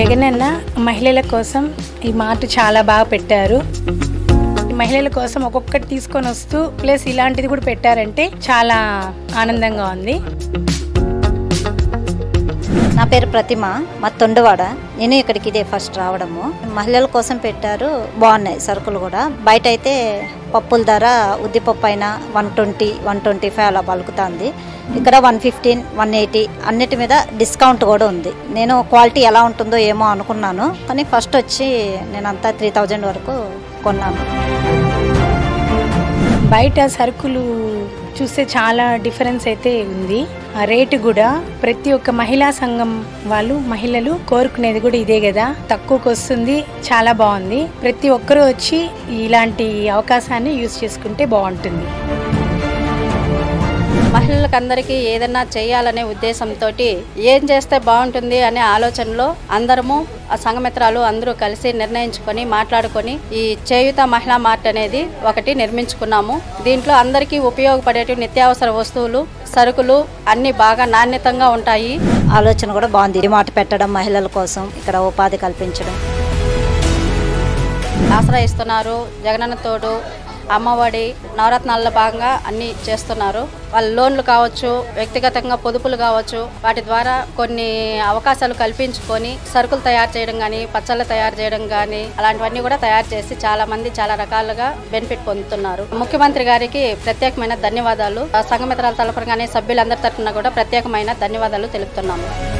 జగనన్న మహిళల కోసం ఈ మాట చాలా బాగా పెట్టారు. మహిళల కోసం ఒక్కొక్కటి తీసుకొని వస్తూ ప్లస్ ఇలాంటిది కూడా పెట్టారంటే చాలా ఆనందంగా ఉంది. నా పేరు ప్రతిమ, మా తొండవాడ. నేను ఇక్కడికి ఇదే ఫస్ట్ రావడము. మహిళల కోసం పెట్టారు, బాగున్నాయి సరుకులు కూడా. బయట అయితే పప్పుల ధర ఉద్దిపప్పు అయినా 120, 125 అలా పలుకుతుంది. ఇక్కడ 115, 180 అన్నిటి మీద డిస్కౌంట్ కూడా ఉంది. నేను క్వాలిటీ ఎలా ఉంటుందో ఏమో అనుకున్నాను, కానీ ఫస్ట్ వచ్చి నేనంతా 3000 వరకు కొన్నాను. బయట సరుకులు చూస్తే చాలా డిఫరెన్స్ అయితే ఉంది. ఆ రేటు కూడా ప్రతి ఒక్క మహిళా సంఘం వాళ్ళు మహిళలు కోరుకునేది కూడా ఇదే కదా, తక్కువకు వస్తుంది, చాలా బాగుంది. ప్రతి ఒక్కరూ వచ్చి ఇలాంటి అవకాశాన్ని యూజ్ చేసుకుంటే బాగుంటుంది. మహిళలకు అందరికీ ఏదైనా చేయాలనే ఉద్దేశంతో ఏం చేస్తే బాగుంటుంది అనే ఆలోచనలో అందరము ఆ సంఘమిత్రాలు అందరూ కలిసి నిర్ణయించుకొని మాట్లాడుకొని ఈ చేయూత మహిళా మార్ట్ అనేది ఒకటి నిర్మించుకున్నాము. దీంట్లో అందరికీ ఉపయోగపడేటి నిత్యావసర వస్తువులు, సరుకులు అన్ని బాగా నాణ్యతంగా ఉంటాయి. ఆలోచన కూడా బాగుంది. ఈ మాట పెట్టడం, మహిళల కోసం ఇక్కడ ఉపాధి కల్పించడం. ఆసరా ఇస్తున్నారు, జగనన్న తోడు, అమ్మఒడి, నవరత్నాల్లో భాగంగా అన్నీ చేస్తున్నారు. వాళ్ళ లోన్లు కావచ్చు, వ్యక్తిగతంగా పొదుపులు కావచ్చు, వాటి ద్వారా కొన్ని అవకాశాలు కల్పించుకొని సరుకులు తయారు చేయడం కానీ, పచ్చళ్ళు తయారు చేయడం కానీ అలాంటివన్నీ కూడా తయారు చేసి చాలా మంది చాలా రకాలుగా బెనిఫిట్ పొందుతున్నారు. ముఖ్యమంత్రి గారికి ప్రత్యేకమైన ధన్యవాదాలు. సంఘమిత్రాల తరఫున కానీ సభ్యులందరి తరఫున కూడా ప్రత్యేకమైన ధన్యవాదాలు తెలుపుతున్నాము.